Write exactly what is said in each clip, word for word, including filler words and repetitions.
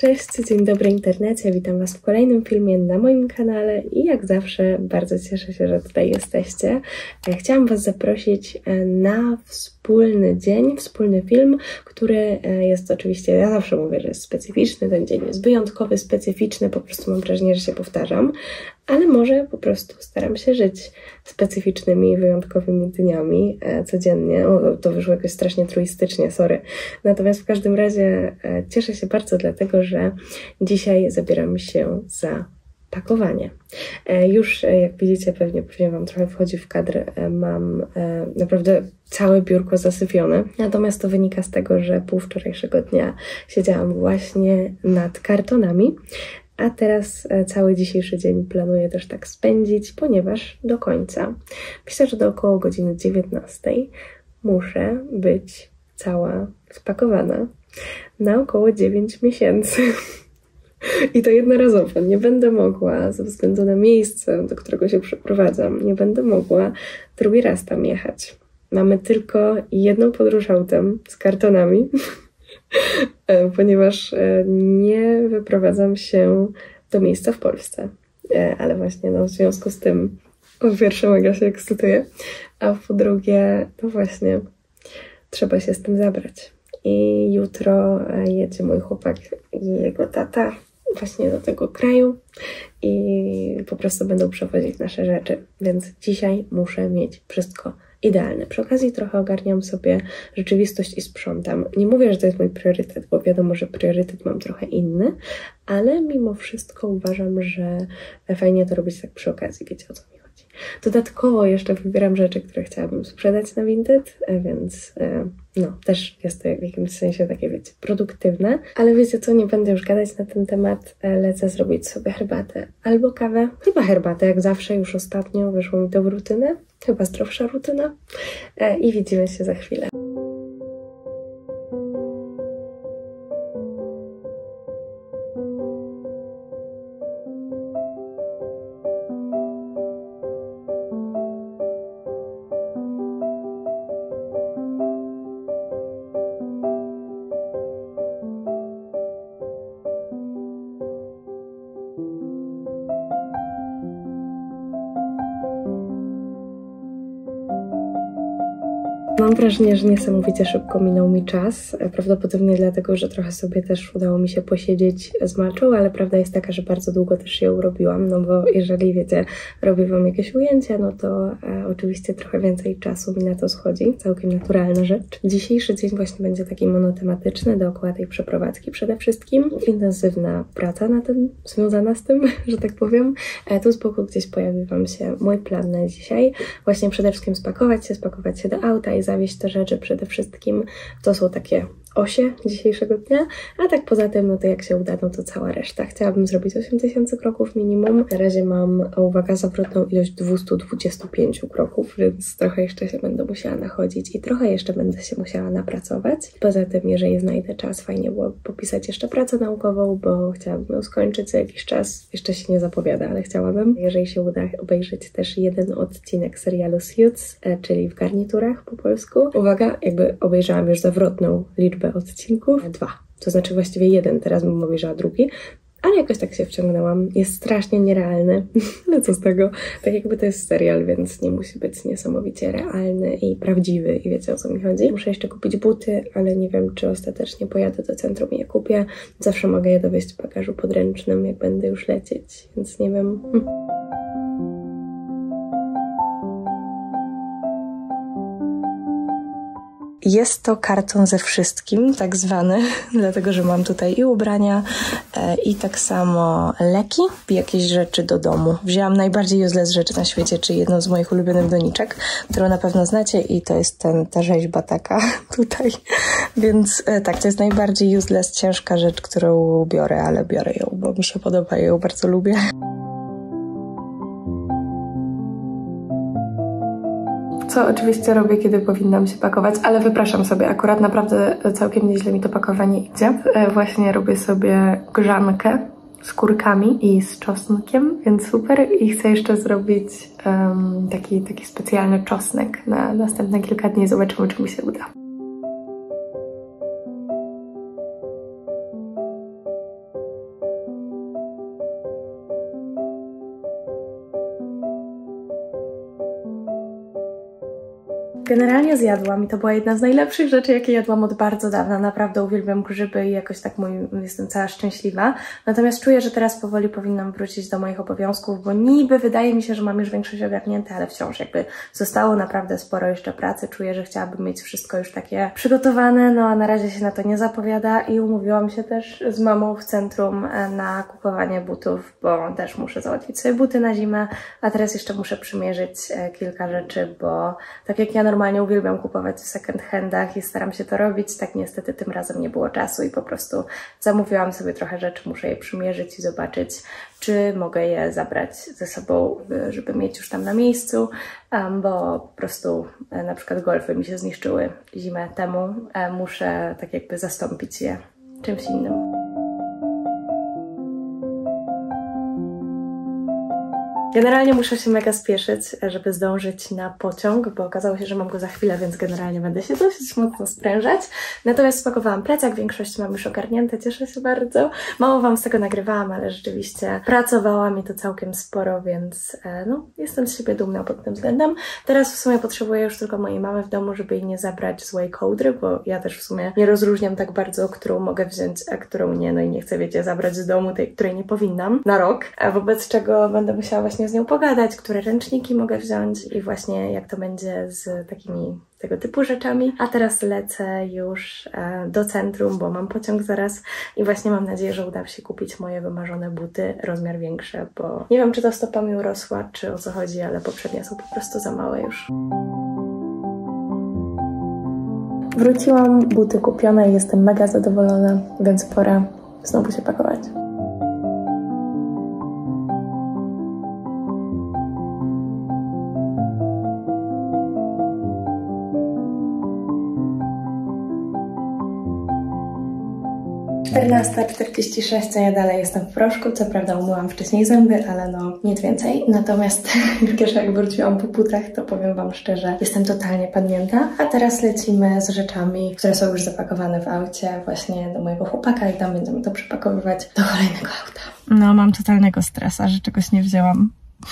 Cześć, dzień dobry internecie, witam Was w kolejnym filmie na moim kanale i jak zawsze bardzo cieszę się, że tutaj jesteście. Chciałam Was zaprosić na wspólny dzień, wspólny film, który jest oczywiście, ja zawsze mówię, że jest specyficzny, ten dzień jest wyjątkowy, specyficzny, po prostu mam wrażenie, że się powtarzam, ale może po prostu staram się żyć specyficznymi, wyjątkowymi dniami e, codziennie. O, to wyszło jakoś strasznie truistycznie, sorry. Natomiast w każdym razie e, cieszę się bardzo dlatego, że dzisiaj zabieram się za pakowanie. E, już e, jak widzicie, pewnie, pewnie Wam trochę wchodzi w kadr, e, mam e, naprawdę całe biurko zasypione. Natomiast to wynika z tego, że pół wczorajszego dnia siedziałam właśnie nad kartonami, a teraz cały dzisiejszy dzień planuję też tak spędzić, ponieważ do końca, myślę, że do około godziny dziewiętnastej muszę być cała spakowana na około dziewięć miesięcy. I to jednorazowo. Nie będę mogła, ze względu na miejsce, do którego się przeprowadzam, nie będę mogła drugi raz tam jechać. Mamy tylko jedną podróż autem z kartonami, ponieważ nie wyprowadzam się do miejsca w Polsce. Ale właśnie no, w związku z tym po pierwsze mega się ekscytuję, a po drugie to właśnie trzeba się z tym zabrać. I jutro jedzie mój chłopak i jego tata właśnie do tego kraju i po prostu będą przewozić nasze rzeczy, więc dzisiaj muszę mieć wszystko idealne. Przy okazji trochę ogarniam sobie rzeczywistość i sprzątam. Nie mówię, że to jest mój priorytet, bo wiadomo, że priorytet mam trochę inny, ale mimo wszystko uważam, że fajnie to robić tak przy okazji, wiecie o co mi chodzi. Dodatkowo jeszcze wybieram rzeczy, które chciałabym sprzedać na Vinted, więc no, też jest to w jakimś sensie takie, wiecie, produktywne. Ale wiecie co, nie będę już gadać na ten temat, lecę zrobić sobie herbatę albo kawę. Chyba herbatę, jak zawsze, już ostatnio wyszło mi to w rutynę. Chyba zdrowsza rutyna. I widzimy się za chwilę. Mam wrażenie, że niesamowicie szybko minął mi czas, prawdopodobnie dlatego, że trochę sobie też udało mi się posiedzieć z malczą, ale prawda jest taka, że bardzo długo też ją robiłam, no bo jeżeli, wiecie, robię Wam jakieś ujęcia, no to e, oczywiście trochę więcej czasu mi na to schodzi, całkiem naturalna rzecz. Dzisiejszy dzień właśnie będzie taki monotematyczny, dookoła tej przeprowadzki przede wszystkim. Intensywna praca na tym, związana z tym, że tak powiem. E, tu z boku gdzieś pojawi Wam się mój plan na dzisiaj. Właśnie przede wszystkim spakować się, spakować się do auta i zawieźć te rzeczy przede wszystkim. To są takie osie dzisiejszego dnia, a tak poza tym, no to jak się uda, no to cała reszta. Chciałabym zrobić osiem tysięcy kroków minimum. Na razie mam, uwaga, zawrotną ilość dwieście dwadzieścia pięć kroków, więc trochę jeszcze się będę musiała nachodzić i trochę jeszcze będę się musiała napracować. Poza tym, jeżeli znajdę czas, fajnie byłoby popisać jeszcze pracę naukową, bo chciałabym ją skończyć za jakiś czas. Jeszcze się nie zapowiada, ale chciałabym. Jeżeli się uda, obejrzeć też jeden odcinek serialu Suits, czyli w garniturach po polsku. Uwaga, jakby obejrzałam już zawrotną liczbę odcinków. Dwa. To znaczy właściwie jeden, teraz bym obejrzała drugi, ale jakoś tak się wciągnęłam. Jest strasznie nierealny, ale co z tego? Tak jakby to jest serial, więc nie musi być niesamowicie realny i prawdziwy i wiecie o co mi chodzi. Muszę jeszcze kupić buty, ale nie wiem, czy ostatecznie pojadę do centrum i je kupię. Zawsze mogę je dowieźć w bagażu podręcznym, jak będę już lecieć, więc nie wiem. Hm. Jest to karton ze wszystkim, tak zwany, dlatego że mam tutaj i ubrania, e, i tak samo leki, i jakieś rzeczy do domu. Wzięłam najbardziej useless rzeczy na świecie, czyli jedną z moich ulubionych doniczek, którą na pewno znacie i to jest ten, ta rzeźba taka tutaj. Więc e, tak, to jest najbardziej useless, ciężka rzecz, którą biorę, ale biorę ją, bo mi się podoba i ją bardzo lubię. Co oczywiście robię, kiedy powinnam się pakować, ale wypraszam sobie, akurat naprawdę całkiem nieźle mi to pakowanie idzie. Właśnie robię sobie grzankę z kurkami i z czosnkiem, więc super. I chcę jeszcze zrobić um, taki, taki specjalny czosnek na następne kilka dni. Zobaczymy, czy mi się uda. Generalnie zjadłam i to była jedna z najlepszych rzeczy, jakie jadłam od bardzo dawna. Naprawdę uwielbiam grzyby i jakoś tak mój, jestem cała szczęśliwa. Natomiast czuję, że teraz powoli powinnam wrócić do moich obowiązków, bo niby wydaje mi się, że mam już większość ogarnięte, ale wciąż jakby zostało naprawdę sporo jeszcze pracy. Czuję, że chciałabym mieć wszystko już takie przygotowane, no a na razie się na to nie zapowiada i umówiłam się też z mamą w centrum na kupowanie butów, bo też muszę załatwić sobie buty na zimę, a teraz jeszcze muszę przymierzyć kilka rzeczy, bo tak jak ja normalnie uwielbiam kupować w second handach i staram się to robić, tak niestety tym razem nie było czasu i po prostu zamówiłam sobie trochę rzeczy, muszę je przymierzyć i zobaczyć, czy mogę je zabrać ze sobą, żeby mieć już tam na miejscu, bo po prostu na przykład golfy mi się zniszczyły zimę temu, muszę tak jakby zastąpić je czymś innym. Generalnie muszę się mega spieszyć, żeby zdążyć na pociąg, bo okazało się, że mam go za chwilę, więc generalnie będę się dosyć mocno sprężać. Natomiast spakowałam plecak, większość mam już ogarnięte, cieszę się bardzo. Mało Wam z tego nagrywałam, ale rzeczywiście pracowałam i to całkiem sporo, więc no, jestem z siebie dumna pod tym względem. Teraz w sumie potrzebuję już tylko mojej mamy w domu, żeby jej nie zabrać złej kołdry, bo ja też w sumie nie rozróżniam tak bardzo, którą mogę wziąć, a którą nie. No i nie chcę, wiecie, zabrać z domu tej, której nie powinnam na rok, a wobec czego będę musiała właśnie z nią pogadać, które ręczniki mogę wziąć i właśnie jak to będzie z takimi tego typu rzeczami. A teraz lecę już e, do centrum, bo mam pociąg zaraz i właśnie mam nadzieję, że uda się kupić moje wymarzone buty, rozmiar większe, bo nie wiem, czy to stopa mi urosła, czy o co chodzi, ale poprzednie są po prostu za małe już. Wróciłam, buty kupione i jestem mega zadowolona, więc pora znowu się pakować. czternasta czterdzieści sześć, a ja dalej jestem w proszku. Co prawda umyłam wcześniej zęby, ale no nic więcej. Natomiast już jak wróciłam po butach, to powiem Wam szczerze, jestem totalnie padnięta. A teraz lecimy z rzeczami, które są już zapakowane w aucie, właśnie do mojego chłopaka i tam będziemy to przepakowywać do kolejnego auta. No, mam totalnego stresa, że czegoś nie wzięłam.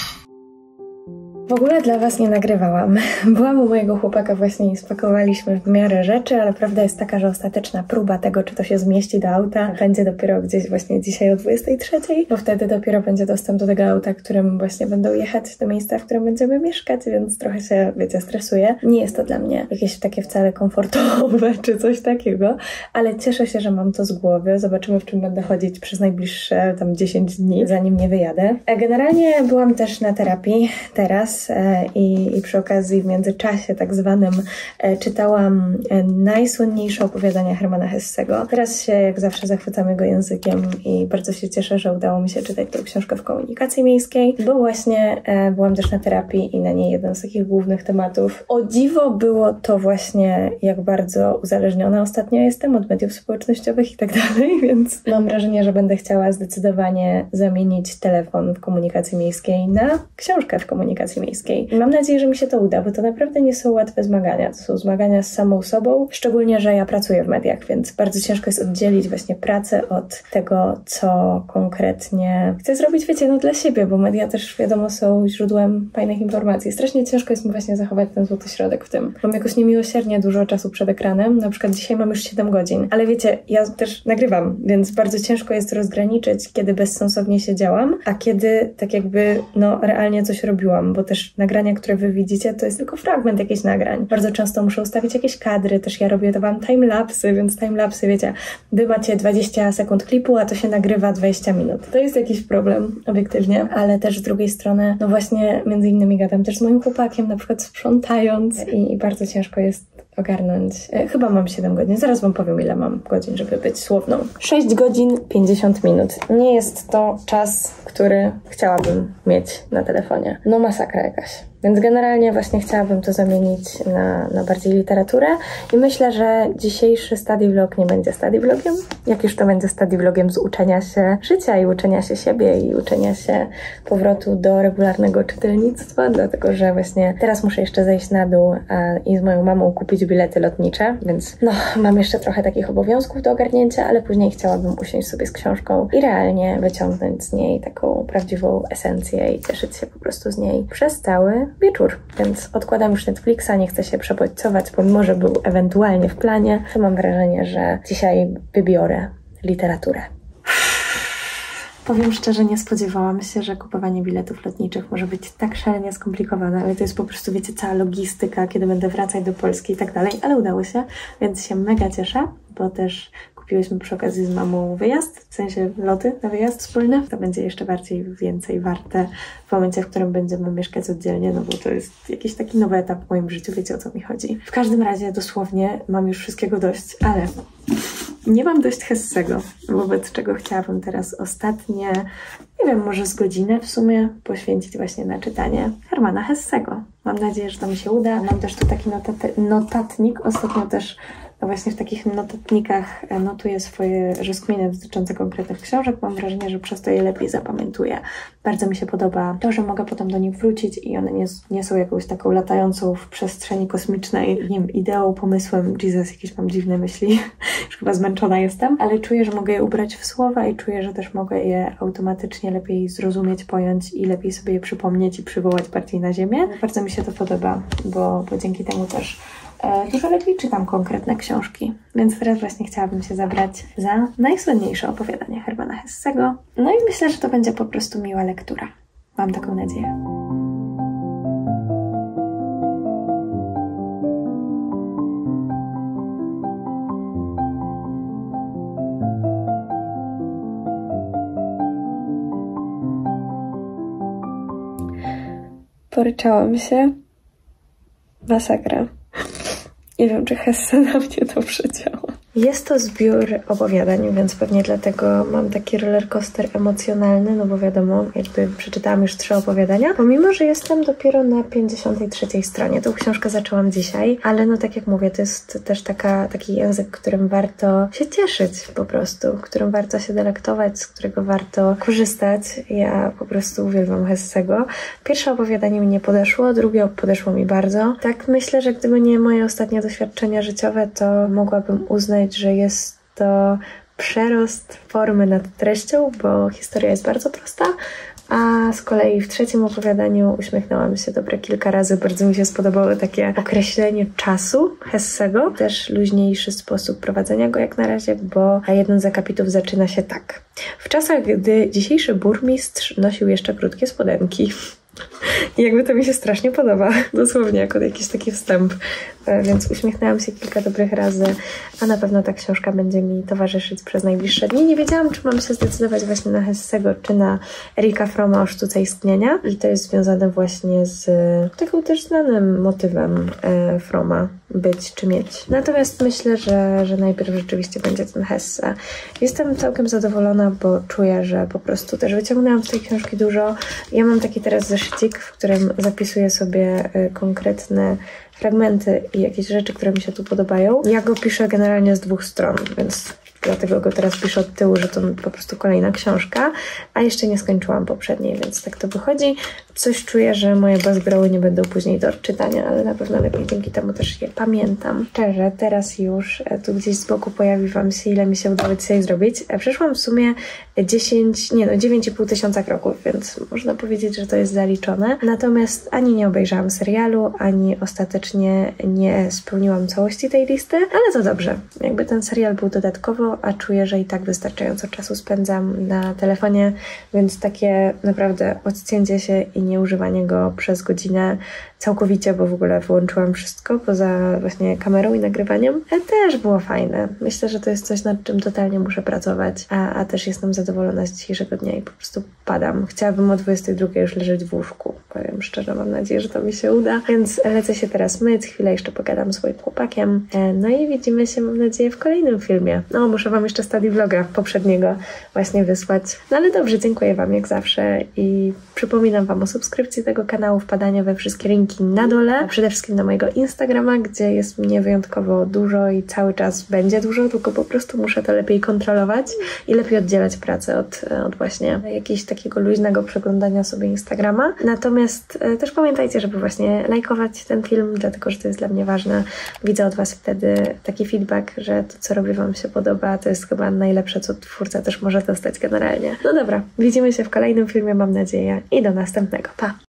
W ogóle dla Was nie nagrywałam. Byłam u mojego chłopaka właśnie i spakowaliśmy w miarę rzeczy, ale prawda jest taka, że ostateczna próba tego, czy to się zmieści do auta, będzie dopiero gdzieś właśnie dzisiaj o dwudziestej trzeciej, bo wtedy dopiero będzie dostęp do tego auta, którym właśnie będą jechać do miejsca, w którym będziemy mieszkać, więc trochę się, wiecie, stresuję. Nie jest to dla mnie jakieś takie wcale komfortowe, czy coś takiego, ale cieszę się, że mam to z głowy. Zobaczymy, w czym będę chodzić przez najbliższe tam dziesięć dni, zanim nie wyjadę. Generalnie byłam też na terapii teraz, I, i przy okazji w międzyczasie tak zwanym e, czytałam e, najsłynniejsze opowiadania Hermana Hessego. Teraz się jak zawsze zachwycam jego językiem i bardzo się cieszę, że udało mi się czytać tę książkę w komunikacji miejskiej, bo właśnie e, byłam też na terapii i na niej jeden z takich głównych tematów. O dziwo było to właśnie, jak bardzo uzależniona ostatnio jestem od mediów społecznościowych i tak dalej, więc mam wrażenie, że będę chciała zdecydowanie zamienić telefon w komunikacji miejskiej na książkę w komunikacji miejskiej. I mam nadzieję, że mi się to uda, bo to naprawdę nie są łatwe zmagania. To są zmagania z samą sobą, szczególnie, że ja pracuję w mediach, więc bardzo ciężko jest oddzielić właśnie pracę od tego, co konkretnie chcę zrobić, wiecie, no dla siebie, bo media też, wiadomo, są źródłem fajnych informacji. Strasznie ciężko jest mi właśnie zachować ten złoty środek w tym. Mam jakoś niemiłosiernie dużo czasu przed ekranem, na przykład dzisiaj mam już siedem godzin, ale wiecie, ja też nagrywam, więc bardzo ciężko jest rozgraniczyć, kiedy bezsensownie siedziałam, a kiedy tak jakby, no, realnie coś robiłam, bo też nagrania, które wy widzicie, to jest tylko fragment jakichś nagrań. Bardzo często muszę ustawić jakieś kadry, też ja robię to wam timelapsy, więc timelapsy, wiecie, wy macie dwadzieścia sekund klipu, a to się nagrywa dwadzieścia minut. To jest jakiś problem, obiektywnie, ale też z drugiej strony, no właśnie, między innymi gadam też z moim chłopakiem, na przykład sprzątając i, i bardzo ciężko jest ogarnąć. E, chyba mam siedem godzin. Zaraz wam powiem, ile mam godzin, żeby być słowną. sześć godzin pięćdziesiąt minut. Nie jest to czas, który chciałabym mieć na telefonie. No masakra jakaś. Więc generalnie właśnie chciałabym to zamienić na, na bardziej literaturę i myślę, że dzisiejszy study vlog nie będzie study vlogiem, jak już to będzie study vlogiem z uczenia się życia i uczenia się siebie i uczenia się powrotu do regularnego czytelnictwa, dlatego że właśnie teraz muszę jeszcze zejść na dół a, i z moją mamą kupić bilety lotnicze, więc no, mam jeszcze trochę takich obowiązków do ogarnięcia, ale później chciałabym usiąść sobie z książką i realnie wyciągnąć z niej taką prawdziwą esencję i cieszyć się po prostu z niej przez cały wieczór, więc odkładam już Netflixa, nie chcę się przebodźcować, pomimo że był ewentualnie w planie, to mam wrażenie, że dzisiaj wybiorę literaturę. Powiem szczerze, nie spodziewałam się, że kupowanie biletów lotniczych może być tak szalenie skomplikowane, ale to jest po prostu, wiecie, cała logistyka, kiedy będę wracać do Polski i tak dalej, ale udało się, więc się mega cieszę, bo też kupiłyśmy przy okazji z mamą wyjazd, w sensie loty na wyjazd wspólny. To będzie jeszcze bardziej więcej warte w momencie, w którym będziemy mieszkać oddzielnie, no bo to jest jakiś taki nowy etap w moim życiu, wiecie o co mi chodzi. W każdym razie dosłownie mam już wszystkiego dość, ale nie mam dość Hessego, wobec czego chciałabym teraz ostatnie, nie wiem, może z godzinę w sumie poświęcić właśnie na czytanie Hermana Hessego. Mam nadzieję, że to mi się uda. Mam też tu taki notatnik, ostatnio też właśnie w takich notatnikach notuję swoje rozkminy dotyczące konkretnych książek. Mam wrażenie, że przez to je lepiej zapamiętuję. Bardzo mi się podoba to, że mogę potem do nich wrócić i one nie, nie są jakąś taką latającą w przestrzeni kosmicznej, nie wiem, ideą, pomysłem. Jesus, jakieś mam dziwne myśli. Już chyba zmęczona jestem, ale czuję, że mogę je ubrać w słowa i czuję, że też mogę je automatycznie lepiej zrozumieć, pojąć i lepiej sobie je przypomnieć i przywołać bardziej na ziemię. Bardzo mi się to podoba, bo, bo dzięki temu też e, dużo lepiej czytam konkretne książki. Więc teraz właśnie chciałabym się zabrać za najsłynniejsze opowiadanie Hermana Hessego. No i myślę, że to będzie po prostu miła lektura. Mam taką nadzieję. Poryczałam się. Masakra. Nie wiem, czy Hesse na mnie dobrze działa. Jest to zbiór opowiadań, więc pewnie dlatego mam taki rollercoaster emocjonalny, no bo wiadomo, jakby przeczytałam już trzy opowiadania, pomimo że jestem dopiero na pięćdziesiątej trzeciej stronie. Tą książkę zaczęłam dzisiaj, ale no tak jak mówię, to jest też taka, taki język, którym warto się cieszyć po prostu, którym warto się delektować, z którego warto korzystać. Ja po prostu uwielbiam Hessego. Pierwsze opowiadanie mi nie podeszło, drugie podeszło mi bardzo. Tak myślę, że gdyby nie moje ostatnie doświadczenia życiowe, to mogłabym uznać, że jest to przerost formy nad treścią, bo historia jest bardzo prosta, a z kolei w trzecim opowiadaniu uśmiechnęłam się dobre kilka razy. Bardzo mi się spodobało takie określenie czasu Hessego. Też luźniejszy sposób prowadzenia go jak na razie, bo jeden z akapitów zaczyna się tak. W czasach, gdy dzisiejszy burmistrz nosił jeszcze krótkie spodenki. I jakby to mi się strasznie podoba, dosłownie jako jakiś taki wstęp, więc uśmiechnęłam się kilka dobrych razy, a na pewno ta książka będzie mi towarzyszyć przez najbliższe dni. Nie wiedziałam, czy mam się zdecydować właśnie na Hessego, czy na Erika Fromma o sztuce istnienia i to jest związane właśnie z takim też znanym motywem e, Fromma, być czy mieć. Natomiast myślę, że, że najpierw rzeczywiście będzie ten Hesse. Jestem całkiem zadowolona, bo czuję, że po prostu też wyciągnęłam z tej książki dużo. Ja mam taki teraz zeszycik, w którym zapisuję sobie y, konkretne fragmenty i jakieś rzeczy, które mi się tu podobają. Ja go piszę generalnie z dwóch stron, więc dlatego go teraz piszę od tyłu, że to po prostu kolejna książka, a jeszcze nie skończyłam poprzedniej, więc tak to wychodzi. Coś czuję, że moje bazgrały nie będą później do odczytania, ale na pewno lepiej dzięki temu też je pamiętam. Szczerze, teraz już tu gdzieś z boku pojawi wam się, ile mi się udało dzisiaj zrobić. Przeszłam w sumie dziesięć, nie no, dziewięć i pół tysiąca kroków, więc można powiedzieć, że to jest zaliczone. Natomiast ani nie obejrzałam serialu, ani ostatecznie nie spełniłam całości tej listy, ale to dobrze. Jakby ten serial był dodatkowo, a czuję, że i tak wystarczająco czasu spędzam na telefonie, więc takie naprawdę odcięcie się i nieużywanie go przez godzinę całkowicie, bo w ogóle wyłączyłam wszystko poza właśnie kamerą i nagrywaniem, ale też było fajne. Myślę, że to jest coś, nad czym totalnie muszę pracować, a, a też jestem zadowolona z dzisiejszego dnia i po prostu padam. Chciałabym o dwudziestej drugiej już leżeć w łóżku. Powiem szczerze, mam nadzieję, że to mi się uda, więc lecę się teraz myć, chwilę jeszcze pogadam z swoim chłopakiem, no i widzimy się, mam nadzieję, w kolejnym filmie. No, muszę wam jeszcze study vloga poprzedniego właśnie wysłać. No ale dobrze, dziękuję wam jak zawsze i przypominam wam o subskrypcji tego kanału, wpadania we wszystkie linki na dole, a przede wszystkim na mojego Instagrama, gdzie jest mnie wyjątkowo dużo i cały czas będzie dużo, tylko po prostu muszę to lepiej kontrolować i lepiej oddzielać pracę od, od właśnie jakiegoś takiego luźnego przeglądania sobie Instagrama. Natomiast e, też pamiętajcie, żeby właśnie lajkować ten film, dlatego, że to jest dla mnie ważne. Widzę od was wtedy taki feedback, że to, co robię, wam się podoba. To jest chyba najlepsze, co twórca też może dostać generalnie. No dobra, widzimy się w kolejnym filmie, mam nadzieję, i do następnego. Pa!